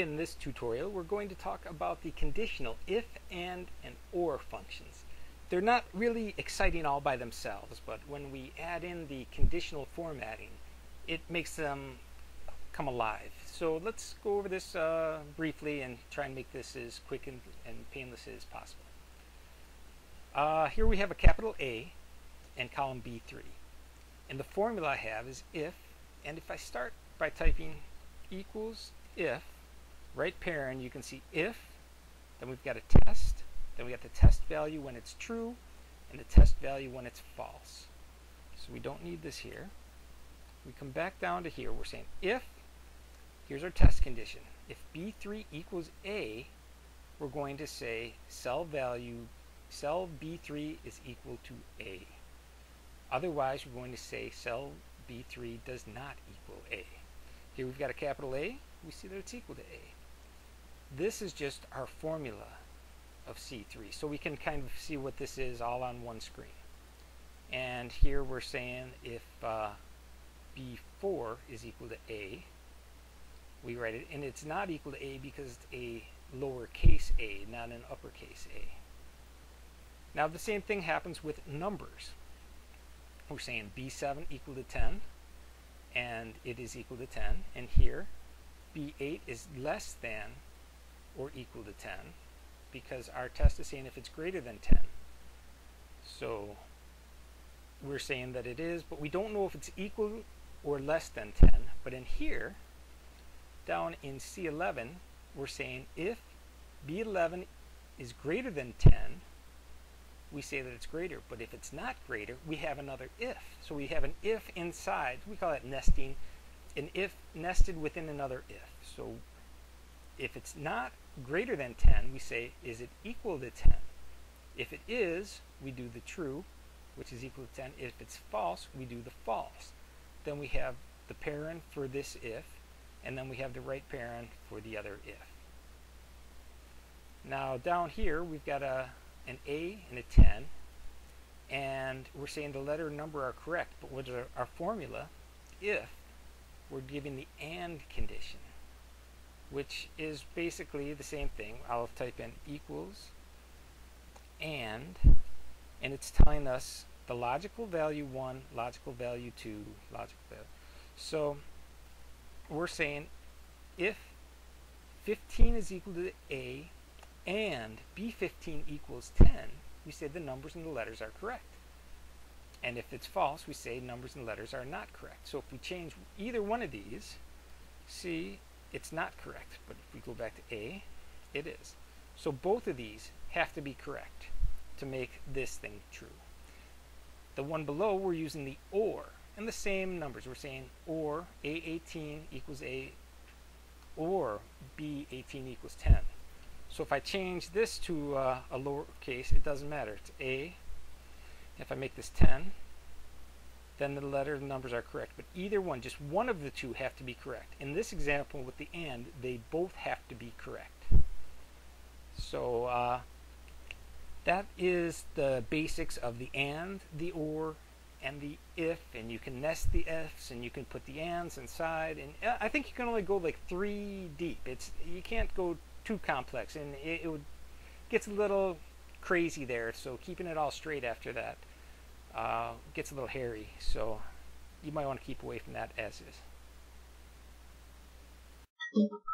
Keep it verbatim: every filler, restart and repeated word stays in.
In this tutorial, we're going to talk about the conditional if, and, and or functions. They're not really exciting all by themselves, but when we add in the conditional formatting, it makes them come alive. So let's go over this uh, briefly and try and make this as quick and, and painless as possible. Uh, here we have a capital A and column B three. And the formula I have is if, and if I start by typing equals if, right parent, you can see if, then we've got a test, then we got the test value when it's true, and the test value when it's false. So we don't need this here. We come back down to here, we're saying if, here's our test condition. If B three equals A, we're going to say cell value, cell B three is equal to A. Otherwise, we're going to say cell B three does not equal A. Here we've got a capital A, we see that it's equal to A. This is just our formula of C three, so we can kind of see what this is all on one screen. And here we're saying if uh, B four is equal to A, we write it, and it's not equal to A because it's a lowercase a, not an uppercase A. Now the same thing happens with numbers. We're saying B seven equal to ten, and it is equal to ten, and here B eight is less than or equal to ten, because our test is saying if it's greater than ten. So we're saying that it is, but we don't know if it's equal or less than ten. But in here, down in C eleven, we're saying if B eleven is greater than ten, we say that it's greater. But if it's not greater, we have another if. So we have an if inside. We call it nesting. An if nested within another if. So if it's not greater than ten, we say, is it equal to ten? If it is, we do the true, which is equal to ten. If it's false, we do the false. Then we have the parent for this if, and then we have the right parent for the other if. Now down here, we've got a, an A and a ten, and we're saying the letter and number are correct, but with our, our formula, if, we're giving the and condition, which is basically the same thing. I'll type in equals and, and it's telling us the logical value one, logical value two, logical value. So we're saying if fifteen is equal to A and B fifteen equals ten, we say the numbers and the letters are correct. And if it's false, we say numbers and letters are not correct. So if we change either one of these, see, it's not correct. But if we go back to A, it is. So both of these have to be correct to make this thing true. The one below, we're using the or, and the same numbers. We're saying or A eighteen equals A, or B eighteen equals ten. So if I change this to uh, a lowercase, it doesn't matter. It's A. If I make this ten, then the letter and numbers are correct. But either one, just one of the two have to be correct. In this example with the and, they both have to be correct. So uh, that is the basics of the and, the or, and the if. And you can nest the ifs, and you can put the ands inside. And I think you can only go like three deep. It's you can't go too complex, and it, it would gets a little crazy there. So keeping it all straight after that uh, gets a little hairy. So you might want to keep away from that as is.